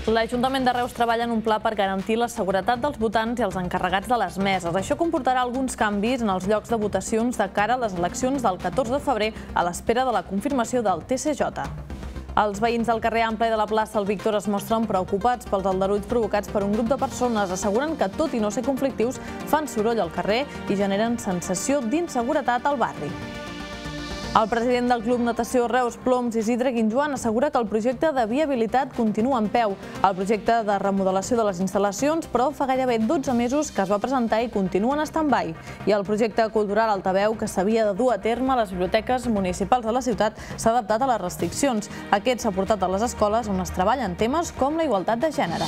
L'Ajuntament de Reus treballa en un pla per garantir la seguretat dels votants i els encarregats de les meses. Això comportarà alguns canvis en els llocs de votacions de cara a les eleccions del 14 de febrer a l'espera de la confirmació del TSJ. Els veïns del carrer Ample de la plaça El Víctor es mostren preocupats pels aldarulls provocats per un grup de persones. Asseguren que, tot i no ser conflictius, fan soroll al carrer i generen sensació d'inseguretat al barri. El president del Club Natació Reus Ploms, Isidre Guinjoan, assegura que el projecte de viabilitat continua en peu. El projecte de remodelació de les instal·lacions, però, fa gairebé 12 mesos que es va presentar i continua en stand-by. I el projecte cultural Altaveu, que s'havia de dur a terme a les biblioteques municipals de la ciutat, s'ha adaptat a les restriccions. Aquest s'ha portat a les escoles on es treballen temes com la igualtat de gènere.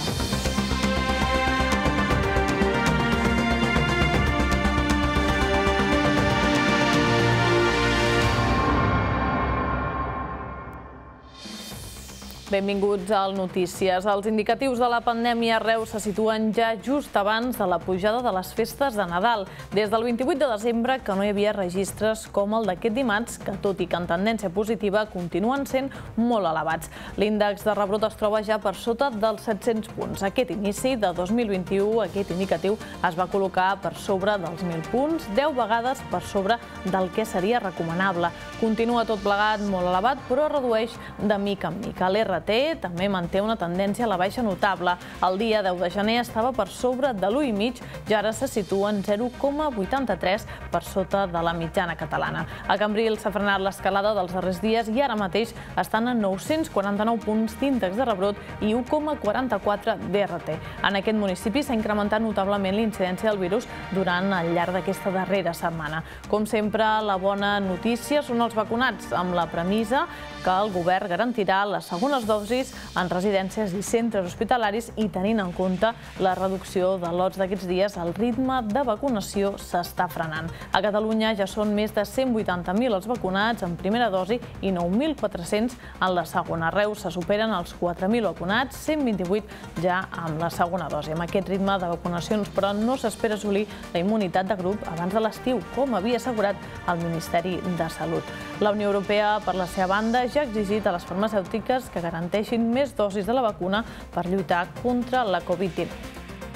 Benvinguts al Notícies. Els indicatius de la pandèmia a Reus se situen ja just abans de la pujada de les festes de Nadal. Des del 28 de desembre que no hi havia registres com el d'aquest dimarts, que tot i que en tendència positiva continuen sent molt elevats. L'índex de rebrot es troba ja per sota dels 700 punts. Aquest inici de 2021, aquest indicatiu, es va col·locar per sobre dels 1.000 punts, 10 vegades per sobre del que seria recomanable. Continua tot plegat molt elevat, però redueix de mica en mica. També manté una tendència a la baixa notable. El dia 10 de gener estava per sobre de l'1,5 i ara se situa en 0,83 per sota de la mitjana catalana. A Cambrils s'ha frenat l'escalada dels darrers dies i ara mateix estan en 949 punts d'índex de rebrot i 1,44 d'RT. En aquest municipi s'ha incrementat notablement l'incidència del virus durant el llarg d'aquesta darrera setmana. Com sempre, la bona notícia són els vacunats, amb la premissa que el govern garantirà les segones dosis en residències i centres hospitalaris i tenint en compte la reducció de lots d'aquests dies, el ritme de vacunació s'està frenant. A Catalunya ja són més de 180.000 els vacunats en primera dosi i 9.400 en la segona. A Reus se superen els 4.000 vacunats, 128 ja amb la segona dosi. Amb aquest ritme de vacunacions, però, no s'espera assolir la immunitat de grup abans de l'estiu, com havia assegurat el Ministeri de Salut. La Unió Europea, per la seva banda, ja ha exigit a les farmacèutiques que garanteixin més dosis de la vacuna per lluitar contra la Covid-19.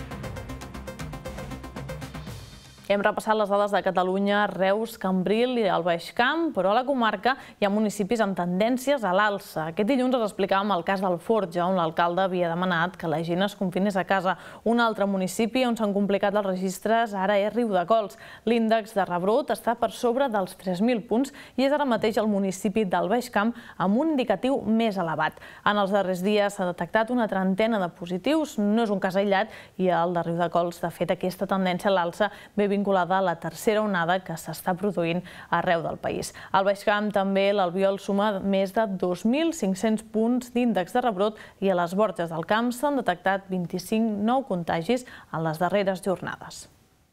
Hem repassat les dades de Catalunya, Reus, Cambril i el Baix Camp, però a la comarca hi ha municipis amb tendències a l'alça. Aquest dilluns us explicàvem el cas del Forja, on l'alcalde havia demanat que la gent es confinés a casa. Un altre municipi on s'han complicat els registres ara és Riudecols. L'índex de rebrot està per sobre dels 3.000 punts i és ara mateix el municipi del Baix Camp amb un indicatiu més elevat. En els darrers dies s'ha detectat una trentena de positius, no és un cas aïllat, i el de Riudecols, de fet, aquesta tendència a l'alça ve vinculada a la tercera onada que s'està produint arreu del país. Al Baix Camp també l'Albiol suma més de 2.500 punts d'índex de rebrot i a les Borges del Camp s'han detectat 25 nous contagis en les darreres jornades.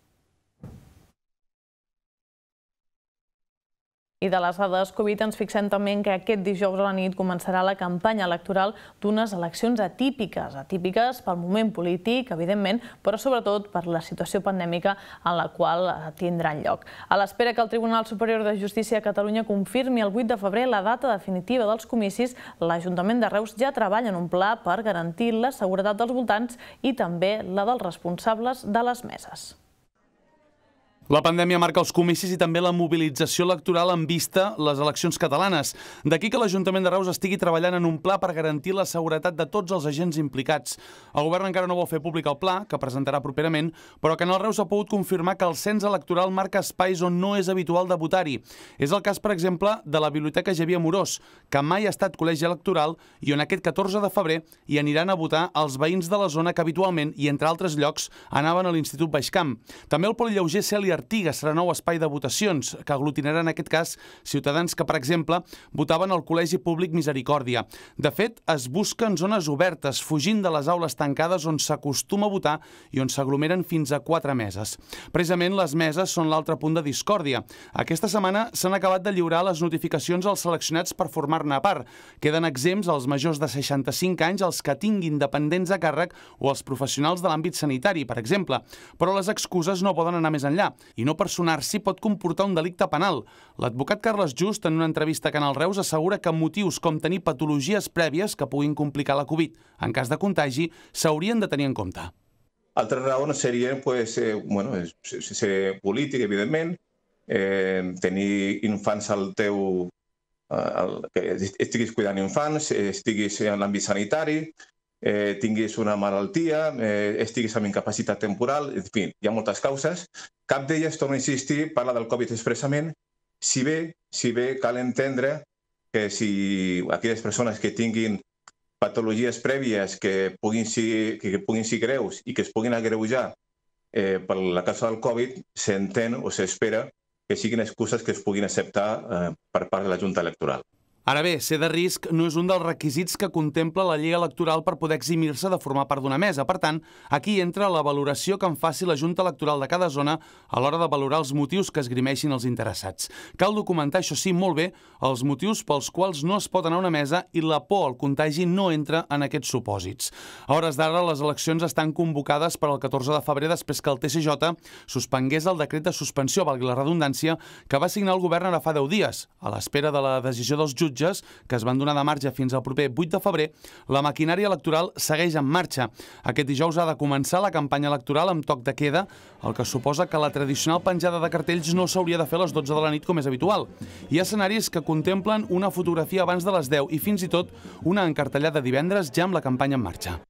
I de les dades Covid ens fixem també que aquest dijous a la nit començarà la campanya electoral d'unes eleccions atípiques. Atípiques pel moment polític, evidentment, però sobretot per la situació pandèmica en la qual tindran lloc. A l'espera que el Tribunal Superior de Justícia de Catalunya confirmi el 8 de febrer la data definitiva dels comicis, l'Ajuntament de Reus ja treballa en un pla per garantir la seguretat dels voltants i també la dels responsables de les meses. La pandèmia marca els comicis i també la mobilització electoral en vista les eleccions catalanes. D'aquí que l'Ajuntament de Reus estigui treballant en un pla per garantir la seguretat de tots els agents implicats. El govern encara no vol fer públic el pla, que presentarà properament, però Canal Reus ha pogut confirmar que el cens electoral marca espais on no és habitual de votar-hi. És el cas, per exemple, de la Biblioteca Xavier Amorós, que mai ha estat col·legi electoral i on aquest 14 de febrer hi aniran a votar els veïns de la zona que habitualment, i entre altres llocs, anaven a l'Institut Baix Camp. També el Polilleuger Cèlia Artiga serà nou espai de votacions, que aglutinarà en aquest cas ciutadans que, per exemple, votaven al Col·legi Públic Misericòrdia. De fet, es busquen zones obertes, fugint de les aules tancades on s'acostuma a votar i on s'aglomeren fins a 4 meses. Precisament les meses són l'altre punt de discòrdia. Aquesta setmana s'han acabat de lliurar les notificacions als seleccionats per formar-ne a part. Queden exempts els majors de 65 anys, els que tinguin dependents a càrrec o els professionals de l'àmbit sanitari, per exemple. Però les excuses no poden anar més enllà. i no personar-s'hi pot comportar un delicte penal. L'advocat Carles Just, en una entrevista a Canal Reus, assegura que motius com tenir patologies prèvies que puguin complicar la Covid en cas de contagi s'haurien de tenir en compte. Altres raons serien ser polític, evidentment, tenir infants al teu... que estiguis cuidant infants, estiguis en l'àmbit sanitari, tinguis una malaltia, estiguis amb incapacitat temporal, en fi, hi ha moltes causes. Cap d'elles, torno a insistir, parla del Covid expressament, si bé cal entendre que si aquelles persones que tinguin patologies prèvies que puguin ser greus i que es puguin agreujar per la causa del Covid, s'entén o s'espera que siguin excuses que es puguin acceptar per part de la Junta Electoral. Ara bé, ser de risc no és un dels requisits que contempla la llei electoral per poder eximir-se de formar part d'una mesa. Per tant, aquí entra la valoració que en faci la Junta Electoral de cada zona a l'hora de valorar els motius que esgrimeixin els interessats. Cal documentar, això sí, molt bé, els motius pels quals no es pot anar a una mesa i la por al contagi no entra en aquests supòsits. A hores d'ara, les eleccions estan convocades per al 14 de febrer després que el TSJ suspengués el decret de suspensió, valgui la redundància, que va signar el govern ara fa 10 dies. A l'espera de la decisió dels jutges, que es van donar de marge fins al proper 8 de febrer, la maquinària electoral segueix en marxa. Aquest dijous ha de començar la campanya electoral amb toc de queda, el que suposa que la tradicional penjada de cartells no s'hauria de fer a les 12 de la nit com és habitual. Hi ha escenaris que contemplen una fotografia abans de les 10 i fins i tot una encartellada divendres ja amb la campanya en marxa.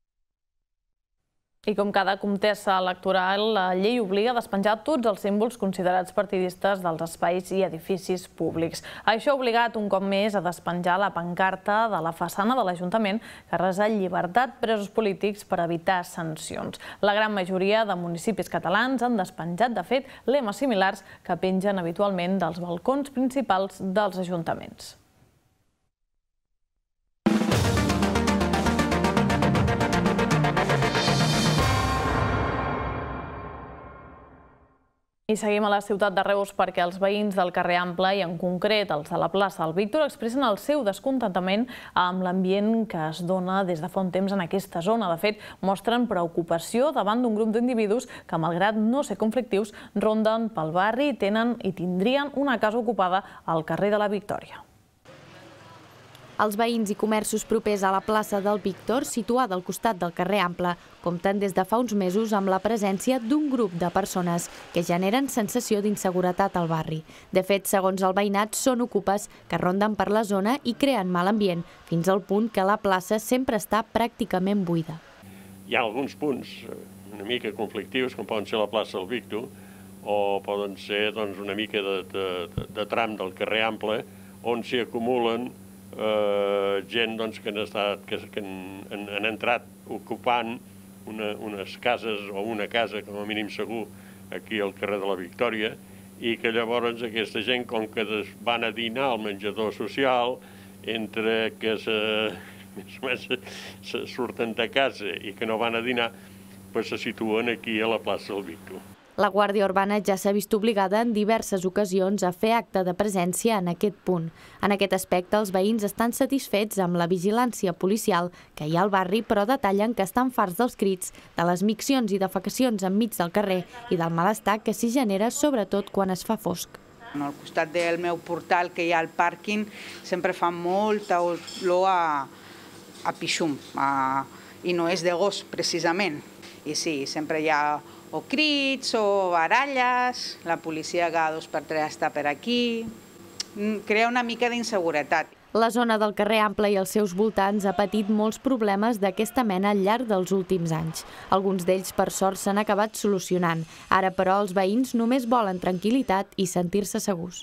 I com cada contesa electoral, la llei obliga a despenjar tots els símbols considerats partidistes dels espais i edificis públics. Això ha obligat un cop més a despenjar la pancarta de la façana de l'Ajuntament que resa llibertat presos polítics per evitar sancions. La gran majoria de municipis catalans han despenjat, de fet, lemes similars que pengen habitualment dels balcons principals dels ajuntaments. I seguim a la ciutat de Reus perquè els veïns del carrer Ample i en concret els de la plaça del Víctor expressen el seu descontentament amb l'ambient que es dona des de fa un temps en aquesta zona. De fet, mostren preocupació davant d'un grup d'individus que, malgrat no ser conflictius, ronden pel barri i tenen i tindrien una casa ocupada al carrer de la Victòria. Els veïns i comerços propers a la plaça del Víctor, situada al costat del carrer Ample, compten des de fa uns mesos amb la presència d'un grup de persones que generen sensació d'inseguretat al barri. De fet, segons el veïnat, són ocupes que ronden per la zona i creen mal ambient, fins al punt que la plaça sempre està pràcticament buida. Hi ha alguns punts una mica conflictius, com poden ser la plaça del Víctor, o poden ser una mica de tram del carrer Ample, on s'hi acumulen gent que han entrat ocupant unes cases o una casa, com a mínim segur, aquí al carrer de la Victòria, i que llavors aquesta gent, com que van a dinar al menjador social, entre que surten de casa i que no van a dinar, se situen aquí a la plaça del Víctor. La Guàrdia Urbana ja s'ha vist obligada en diverses ocasions a fer acte de presència en aquest punt. En aquest aspecte, els veïns estan satisfets amb la vigilància policial que hi ha al barri, però detallen que estan farts dels crits, de les miccions i defecacions enmig del carrer i del malestar que s'hi genera, sobretot quan es fa fosc. Al costat del meu portal, que hi ha al pàrquing, sempre fa molta olor a pixum, i no és de gos, precisament. I sí, sempre hi ha o crits o baralles, la policia cada 2 per 3 està per aquí, crea una mica d'inseguretat. La zona del carrer Ample i els seus voltants ha patit molts problemes d'aquesta mena al llarg dels últims anys. Alguns d'ells, per sort, s'han acabat solucionant. Ara, però, els veïns només volen tranquil·litat i sentir-se segurs.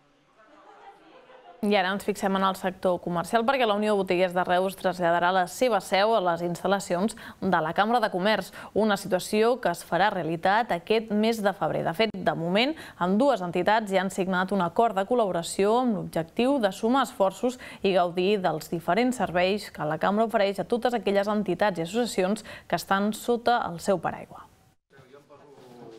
I ara ens fixem en el sector comercial perquè la Unió de Botiguers de Reus traslladarà la seva seu a les instal·lacions de la Cambra de Comerç, una situació que es farà realitat aquest mes de febrer. De fet, de moment, ambdues entitats ja han signat un acord de col·laboració amb l'objectiu de sumar esforços i gaudir dels diferents serveis que la Cambra ofereix a totes aquelles entitats i associacions que estan sota el seu paraigua.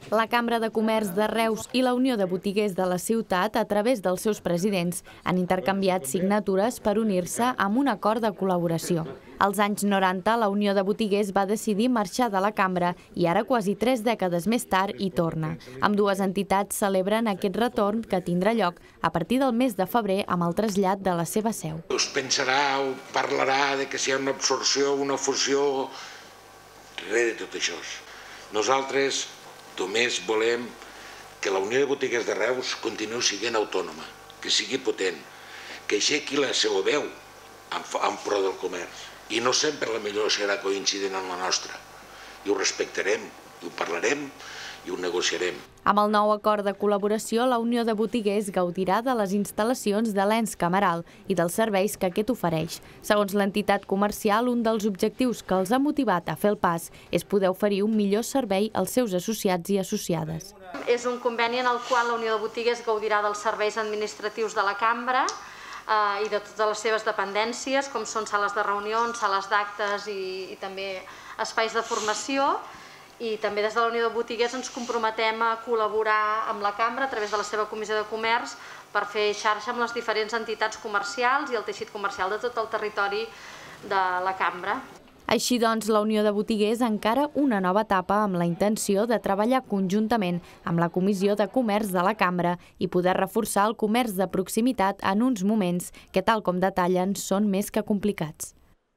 La Cambra de Comerç de Reus i la Unió de Botiguers de la ciutat, a través dels seus presidents, han intercanviat signatures per unir-se amb un acord de col·laboració. Als anys 90, la Unió de Botiguers va decidir marxar de la Cambra i ara, quasi 3 dècades més tard, hi torna. Ambdues entitats celebren aquest retorn que tindrà lloc a partir del mes de febrer amb el trasllat de la seva seu. Us pensarà o parlarà de que si hi ha una absorció, una fusió, res de tot això. Nosaltres només volem que la Unió de Botiguers de Reus continuï sent autònoma, que sigui potent, que aixequi la seva veu en pro del comerç. I no sempre la millor serà coincident amb la nostra. I ho respectarem, i ho parlarem i ho negociarem. Amb el nou acord de col·laboració, la Unió de Botiguers gaudirà de les instal·lacions de l'ens Cameral i dels serveis que aquest ofereix. Segons l'entitat comercial, un dels objectius que els ha motivat a fer el pas és poder oferir un millor servei als seus associats i associades. És un conveni en el qual la Unió de Botiguers gaudirà dels serveis administratius de la Cambra i de totes les seves dependències, com són sales de reunions, sales d'actes i també espais de formació. I també des de la Unió de Botiguers ens comprometem a col·laborar amb la Cambra a través de la seva Comissió de Comerç per fer xarxa amb les diferents entitats comercials i el teixit comercial de tot el territori de la Cambra. Així doncs, la Unió de Botiguers encara una nova etapa amb la intenció de treballar conjuntament amb la Comissió de Comerç de la Cambra i poder reforçar el comerç de proximitat en uns moments que, tal com detallen, són més que complicats.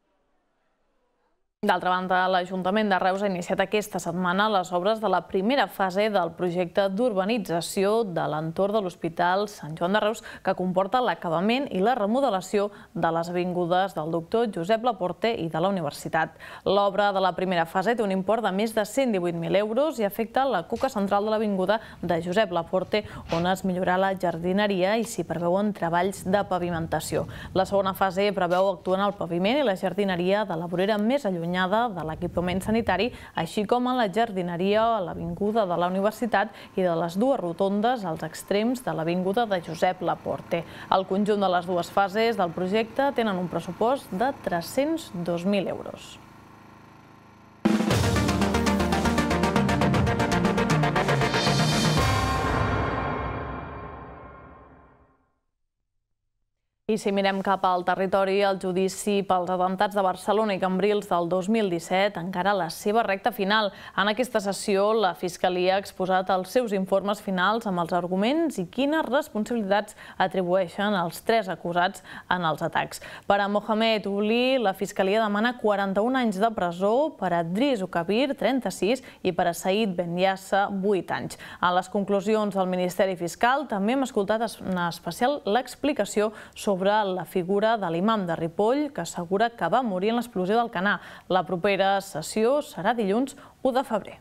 D'altra banda, l'Ajuntament de Reus ha iniciat aquesta setmana les obres de la primera fase del projecte d'urbanització de l'entorn de l'Hospital Sant Joan de Reus, que comporta l'acabament i la remodelació de les avingudes del Doctor Josep Laporte i de la Universitat. L'obra de la primera fase té un import de més de 118.000 euros i afecta la cuca central de l'avinguda de Josep Laporte, on es millorarà la jardineria i s'hi preveuen treballs de pavimentació. La segona fase preveu actuar en el paviment i la jardineria de la vorera més allunyada de l'equipament sanitari, així com a la jardineria a l'avinguda de la Universitat i de les dues rotondes als extrems de l'avinguda de Josep Laporte. El conjunt de les dues fases del projecte tenen un pressupost de 302.000 euros. I si mirem cap al territori, el judici pels atemptats de Barcelona i Cambrils del 2017 encara la seva recta final. En aquesta sessió, la Fiscalia ha exposat els seus informes finals amb els arguments i quines responsabilitats atribueixen els 3 acusats en els atacs. Per a Mohamed Uli, la Fiscalia demana 41 anys de presó, per a Driss Ukabir, 36, i per a Said Ben Yassa, 8 anys. En les conclusions del Ministeri Fiscal també hem escoltat en especial l'explicació sobre la figura de l'imam de Ripoll, que assegura que va morir en l'explosió d'Alcanar. La propera sessió serà dilluns 1 de febrer.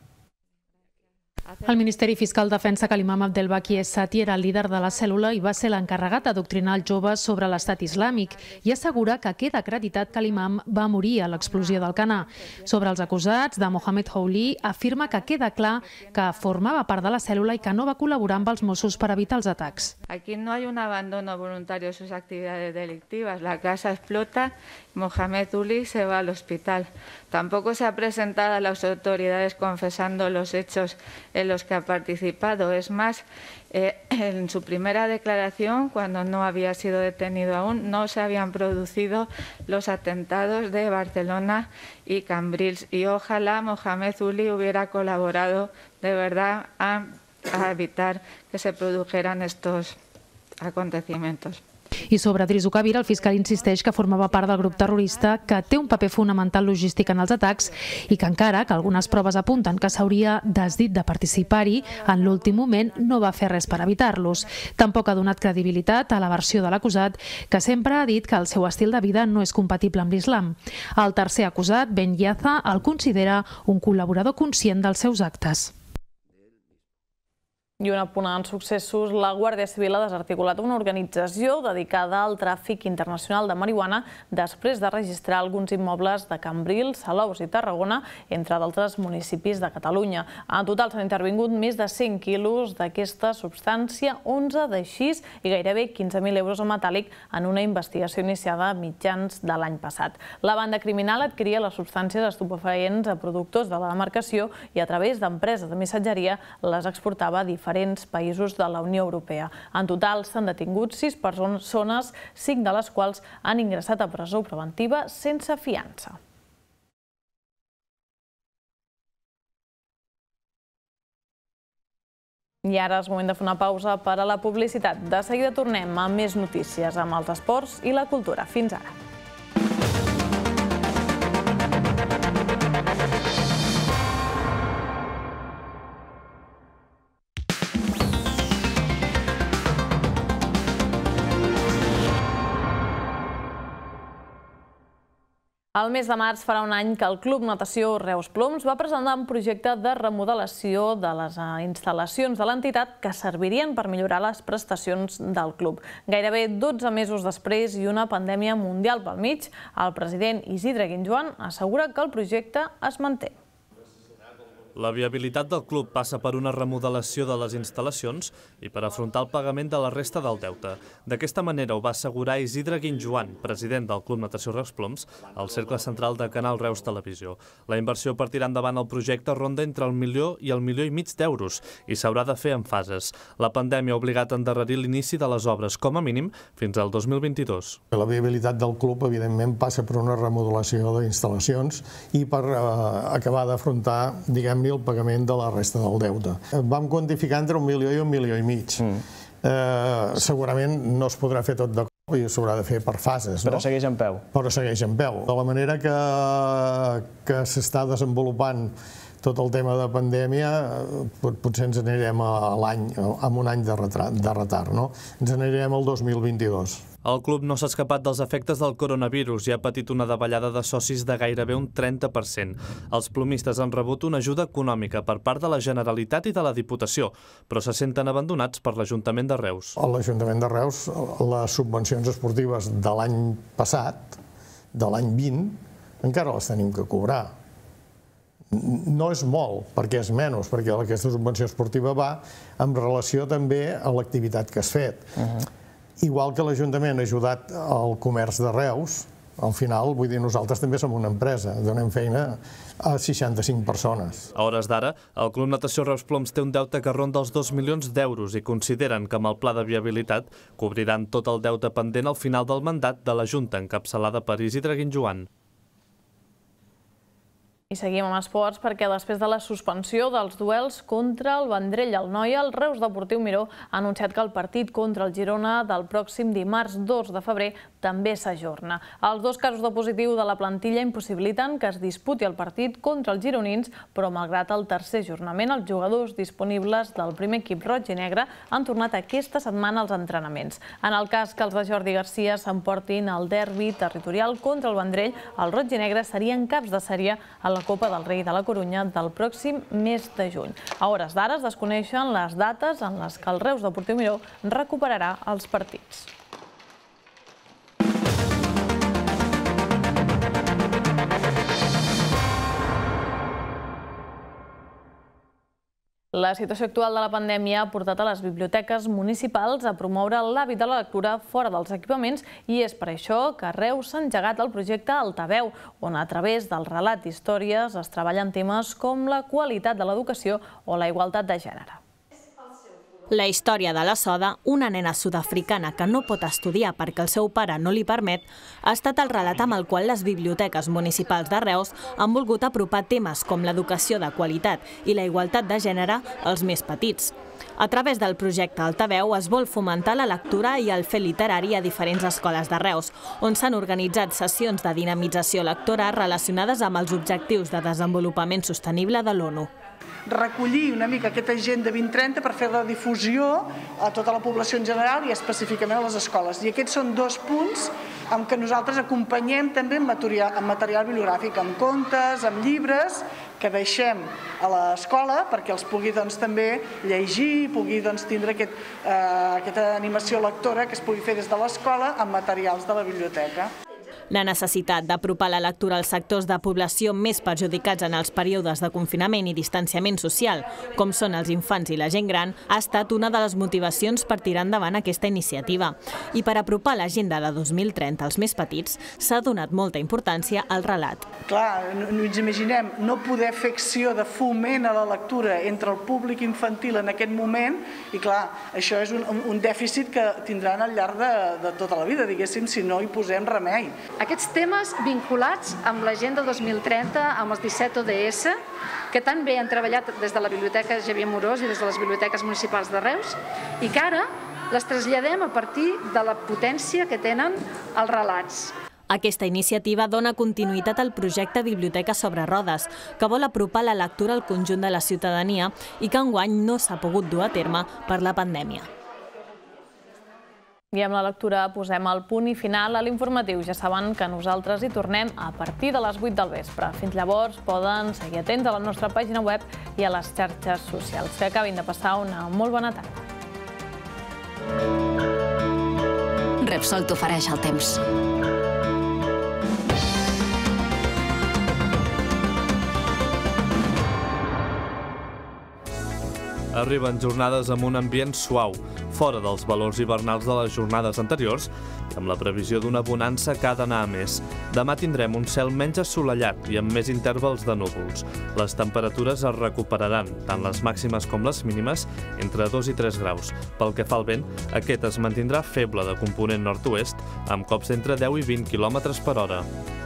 El Ministeri Fiscal defensa que l'imam Abdelbaki Es-Sati era el líder de la cèl·lula i va ser l'encarregat d'adoctrinar els joves sobre l'estat islàmic i assegura que queda acreditat que l'imam va morir a l'explosió d'Alcanar. Sobre els acusats, de Mohamed Houli afirma que queda clar que formava part de la cèl·lula i que no va col·laborar amb els Mossos per evitar els atacs. Aquí no hay un abandono voluntario de sus actividades delictivas. La casa explota, Mohamed Uli se va al hospital. Tampoco se ha presentado a las autoridades confesando los hechos en los que ha participado. Es más, en su primera declaración, cuando no había sido detenido aún, no se habían producido los atentados de Barcelona y Cambrils. Y ojalá Mohamed Uli hubiera colaborado de verdad a evitar que se produjeran estos acontecimientos. I sobre Driss Ukabir, el fiscal insisteix que formava part del grup terrorista, que té un paper fonamental logístic en els atacs i que encara que algunes proves apunten que s'hauria desdit de participar-hi, en l'últim moment no va fer res per evitar-los. Tampoc ha donat credibilitat a la versió de l'acusat, que sempre ha dit que el seu estil de vida no és compatible amb l'islam. El tercer acusat, Ben Yassa, el considera un col·laborador conscient dels seus actes. I un apunt en successos, la Guàrdia Civil ha desarticulat una organització dedicada al tràfic internacional de marihuana després de registrar alguns immobles de Cambrils, Salous i Tarragona, entre d'altres municipis de Catalunya. En total s'han intervingut més de 100 quilos d'aquesta substància, 11 de xis i gairebé 15.000 euros en metàl·lic en una investigació iniciada a mitjans de l'any passat. La banda criminal adquiria les substàncies estupefaents a productors de la demarcació i a través d'empreses de missatgeria les exportava a diferents països de la Unió Europea. En total s'han detingut 6 persones, 5 de les quals han ingressat a presó preventiva sense fiança. I ara és moment de fer una pausa per a la publicitat. De seguida tornem amb més notícies amb els esports i la cultura. Fins ara. El mes de març farà un any que el Club Natació Reus Ploms va presentar un projecte de remodelació de les instal·lacions de l'entitat que servirien per millorar les prestacions del club. Gairebé 12 mesos després i una pandèmia mundial pel mig, el president Isidre Guinjoan assegura que el projecte es manté. La viabilitat del club passa per una remodelació de les instal·lacions i per afrontar el pagament de la resta del deute. D'aquesta manera ho va assegurar Isidre Guinjoan, president del Club Natació Reus Ploms, al cercle central de Canal Reus Televisió. La inversió per tirar endavant el projecte ronda entre el 1 milió i el 1,5 milió d'euros i s'haurà de fer en fases. La pandèmia ha obligat a endarrerir l'inici de les obres, com a mínim, fins al 2022. La viabilitat del club, evidentment, passa per una remodelació d'instal·lacions i per acabar d'afrontar, diguem-ne, el pagament de la resta del deute. Vam quantificar entre 1 milió i 1,5 milions. Segurament no es podrà fer tot de cop i s'haurà de fer per fases. Però segueix en peu. Però segueix en peu. De la manera que s'està desenvolupant tot el tema de pandèmia, potser ens anirem amb un any de retard. Ens anirem al 2022. El club no s'ha escapat dels efectes del coronavirus i ha patit una davallada de socis de gairebé un 30%. Els plomistes han rebut una ajuda econòmica per part de la Generalitat i de la Diputació, però se senten abandonats per l'Ajuntament de Reus. A l'Ajuntament de Reus, les subvencions esportives de l'any passat, de l'any 20, encara les tenim que cobrar. No és molt, perquè és menys, perquè aquesta subvenció esportiva va en relació també a l'activitat que has fet. Igual que l'Ajuntament ha ajudat al comerç de Reus, al final, vull dir, nosaltres també som una empresa, donem feina a 65 persones. A hores d'ara, el Club Natació Reus Ploms té un deute que ronda els 2 milions d'euros i consideren que amb el pla de viabilitat cobriran tot el deute pendent al final del mandat de la Junta encapçalada per Isidre Guinjoan. I seguim amb esports perquè després de la suspensió dels duels contra el Vendrell i el Noia, el Reus Deportiu Miró ha anunciat que el partit contra el Girona del pròxim dimarts 2 de febrer també s'ajorna. Els 2 casos de positiu de la plantilla impossibiliten que es disputi el partit contra els gironins, però malgrat el tercer ajornament, els jugadors disponibles del primer equip roig i negre han tornat aquesta setmana als entrenaments. En el cas que els de Jordi Garcia s'emportin el derbi territorial contra el Vendrell, els roig i negre serien caps de sèrie a la Copa del Rei de la Corunya del pròxim mes de juny. A hores d'ara es desconeixen les dates en les que el Reus Deportiu Miró recuperarà els partits. La situació actual de la pandèmia ha portat a les biblioteques municipals a promoure l'hàbit de la lectura fora dels equipaments i és per això que a Reus s'ha engegat el projecte Altaveu, on a través del relat d'històries es treballen temes com la qualitat de l'educació o la igualtat de gènere. La història de la Soda, una nena sud-africana que no pot estudiar perquè el seu pare no li permet, ha estat el relat amb el qual les biblioteques municipals de Reus han volgut apropar temes com l'educació de qualitat i la igualtat de gènere als més petits. A través del projecte Altaveu es vol fomentar la lectura i el fet literari a diferents escoles de Reus, on s'han organitzat sessions de dinamització lectora relacionades amb els objectius de desenvolupament sostenible de l'ONU. Recollir una mica aquesta agenda 2030 per fer la difusió a tota la població en general i específicament a les escoles. I aquests són 2 punts amb què nosaltres acompanyem també en material bibliogràfic, amb contes, amb llibres, que deixem a l'escola perquè els pugui també llegir, pugui tindre aquesta animació lectora que es pugui fer des de l'escola amb materials de la biblioteca. La necessitat d'apropar la lectura als sectors de població més perjudicats en els períodes de confinament i distanciament social, com són els infants i la gent gran, ha estat una de les motivacions per tirar endavant aquesta iniciativa. I per apropar l'agenda de 2030 als més petits, s'ha donat molta importància al relat. Clar, no ens imaginem no poder fer acció de foment a la lectura entre el públic infantil en aquest moment i clar, això és un dèficit que tindran al llarg de tota la vida, diguéssim, si no hi posem remei. Aquests temes vinculats amb l'Agenda 2030, amb els 17 ODS, que tan bé han treballat des de la Biblioteca Xavier Amorós i des de les biblioteques municipals de Reus, i que ara les traslladem a partir de la potència que tenen els relats. Aquesta iniciativa dona continuïtat al projecte Biblioteca sobre rodes, que vol apropar la lectura al conjunt de la ciutadania i que enguany no s'ha pogut dur a terme per la pandèmia. I amb la lectura posem el punt i final a l'informatiu. Ja saben que nosaltres hi tornem a partir de les 8 del vespre. Fins llavors poden seguir atents a la nostra pàgina web i a les xarxes socials. Que acabin de passar una molt bona tarda. Repsol t'ofereix el temps. Arriben jornades amb un ambient suau, fora dels valors hivernals de les jornades anteriors i amb la previsió d'una bonança que ha d'anar a més. Demà tindrem un cel menys assolellat i amb més intervals de núvols. Les temperatures es recuperaran, tant les màximes com les mínimes, entre 2 i 3 graus. Pel que fa al vent, aquest es mantindrà feble de component nord-oest, amb cops d'entre 10 i 20 km per hora.